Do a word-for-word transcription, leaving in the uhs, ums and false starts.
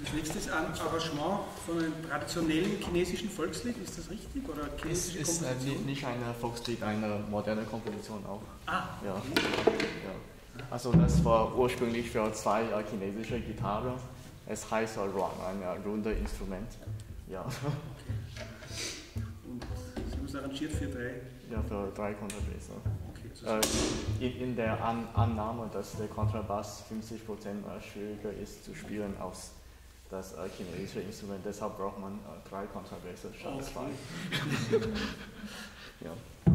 Das nächste ist ein Arrangement von einem traditionellen chinesischen Volkslied, ist das richtig? Oder Es chinesische ist äh, Komposition? nicht ein Volkslied, eine moderne Komposition auch. Ah, Ja. Ja. Also das war ursprünglich für zwei äh, chinesische Gitarren. Es heißt äh, Ruan, ein äh, rundes Instrument. Ja. Und Sie haben es arrangiert für drei? Ja, für drei Kontrabässe. Okay, also Äh, in, in der An Annahme, dass der Kontrabass fünfzig Prozent äh, schwieriger ist zu spielen als das äh, chinesische Instrument, deshalb braucht man äh, drei Kontrabässe statt zwei. okay. Ja.